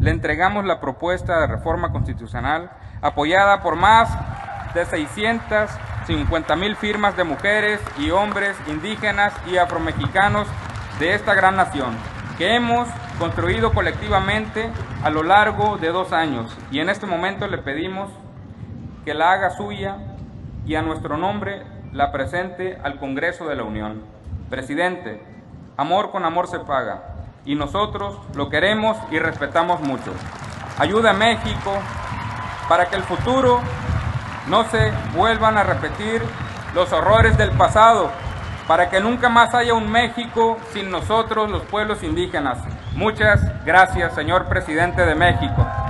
le entregamos la propuesta de reforma constitucional apoyada por más de 650,000 firmas de mujeres y hombres indígenas y afromexicanos de esta gran nación, que hemos construido colectivamente a lo largo de 2 años, y en este momento le pedimos que la haga suya y a nuestro nombre la presente al Congreso de la Unión. Presidente, amor con amor se paga, y nosotros lo queremos y respetamos mucho. Ayude a México para que el futuro no se vuelvan a repetir los horrores del pasado, para que nunca más haya un México sin nosotros, los pueblos indígenas. Muchas gracias, señor presidente de México.